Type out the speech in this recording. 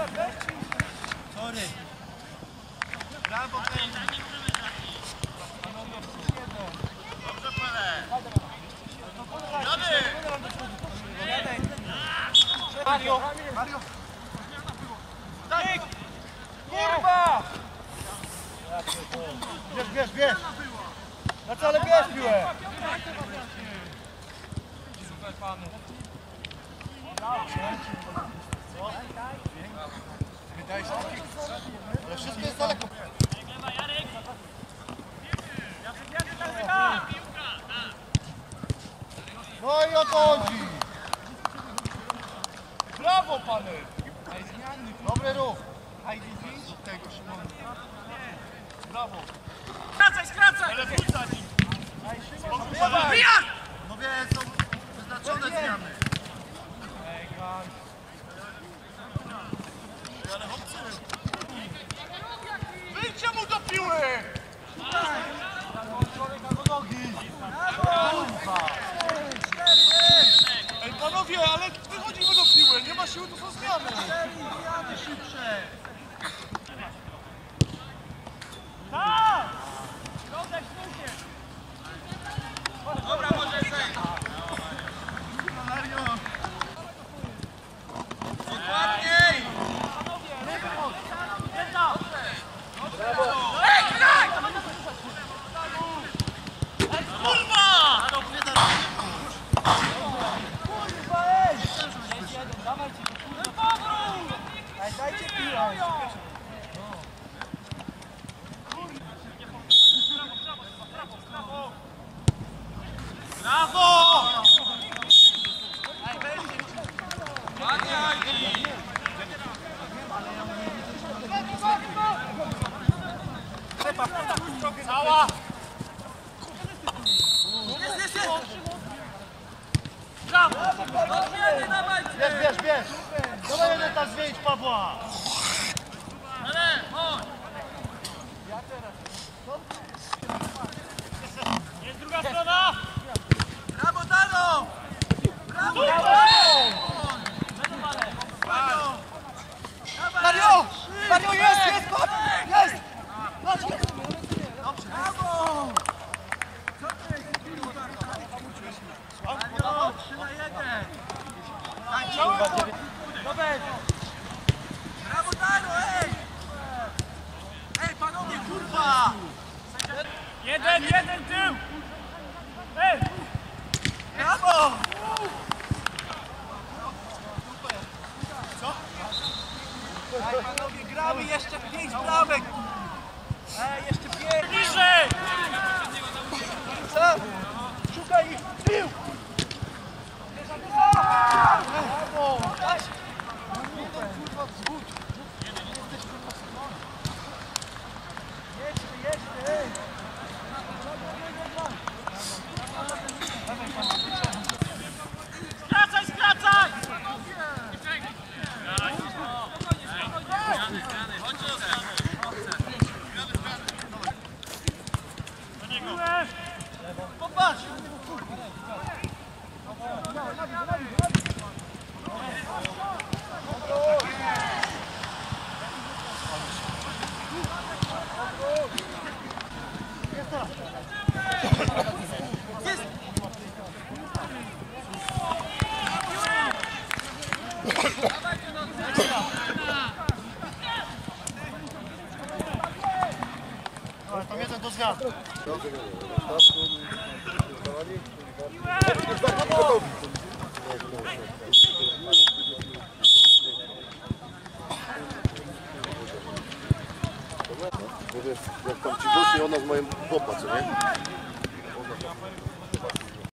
Sorry. Brawo, dobrze, Pele. Mario! Mario! Kurwa! Bierz! Na co, ale bierz piłę! Super panu. Wydaje się, ale wszystko jest daleko. No i o to chodzi! Brawo, pany! Dobry ruch! Od tego Szymona. Brawo! Skracaj! Ale wrzucać im! No wie, są wyznaczone zmiany. Ale chłopcy! Wyjdźcie mu do piły! Człowieka do nogi! Ej, panowie, ale wychodzimy do piły! Nie ma siły, to są zmiany! Zmiany szybsze! Tak! Środek słuchnie! Dobra, może zejść! Mario! Dokładniej! Brawo! Ej, graj! Kurwa! Kurwa, ej! Dawajcie, dajcie piłę! Brawo! Cała! Jest! Brawo! Bierz! Dawaj jeden tam zmienić Pawła! Ale, chodź! Jest druga strona! Brawo, Dano! Brawo! Mario, jest! Dobrze! Brawo! Mario, 3-1! Brawo, Dano, ej! Ej, panowie, kurwa! Jeden tył! Ej! Brawo! Co? Ej, panowie, gramy jeszcze 5 bramek! Ej, jeszcze 5! Bliżej! Co? Szukaj ich! Pił! Brawo! Jeszcze, ej! Skracaj! Popatrz! Tam jeden do zmian. Jak tam ci gości, ona z moim chłopa, co nie?